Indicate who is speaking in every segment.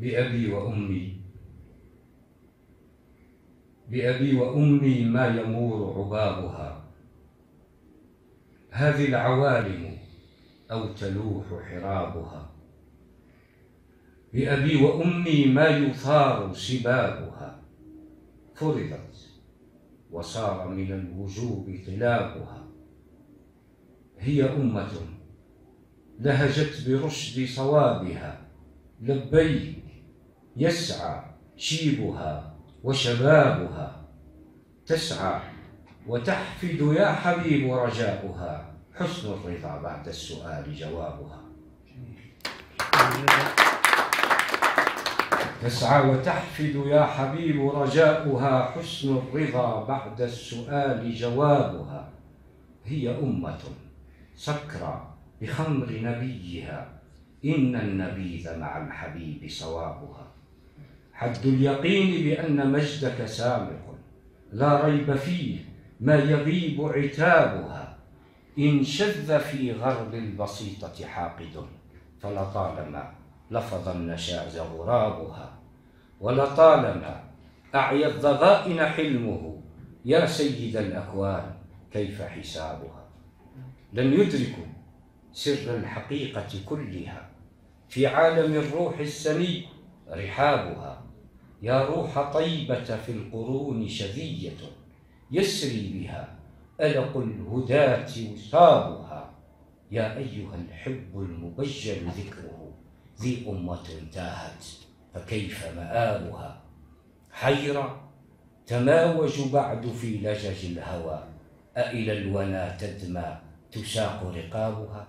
Speaker 1: بأبي وأمي ما يمور عبابها، هذه العوالم أو تلوح حرابها. بأبي وأمي ما يثار سبابها، فرضت وصار من الوجوب طلابها. هي أمة لهجت برشد صوابها، لبيك يسعى شيبها وشبابها. تسعى وتحفد يا حبيب رجاؤها، حسن الرضا بعد السؤال جوابها. تسعى وتحفد يا حبيب رجاؤها، حسن الرضا بعد السؤال جوابها. هي أمة سكرى بخمر نبيها، إن النبيذ مع الحبيب صوابها. حد اليقين بأن مجدك سامق، لا ريب فيه ما يغيب عتابها. إن شذ في غرب البسيطة حاقد، فلطالما لفظ النشاز غرابها. ولطالما أعيا الضغائن حلمه، يا سيد الأكوان كيف حسابها. لن يدركوا سر الحقيقة كلها، في عالم الروح السني رحابها. يا روح طيبة في القرون شذية، يسري بها ألق الهداة وثابها. يا أيها الحب المبجل ذكره، ذي أمة تاهت فكيف مآبها. حيرة تماوج بعد في لجج الهوى، أإلى الونا تدمى تساق رقابها.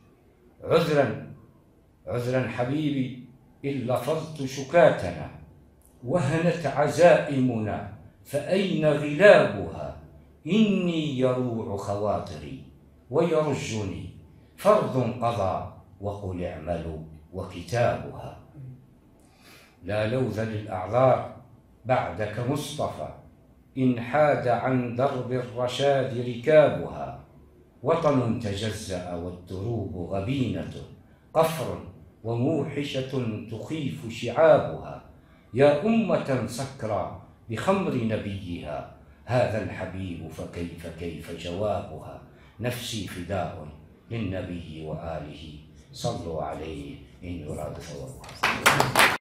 Speaker 1: عذرا حبيبي إن لفظت شكاتنا، وهنت عزائمنا فأين غلابها. إني يروع خواطري ويرجني فرض قضى، وقل اعملوا وكتابها. لا لوذ للأعذار بعدك مصطفى، إن حاد عن درب الرشاد ركابها. وطن تجزأ والدروب غبينة، قفر وموحشة تخيف شعابها. يا أمة سكرى بخمر نبيها، هذا الحبيب فكيف جوابها. نفسي فداء للنبي وآله، صلوا عليه إن يراد ثوابها.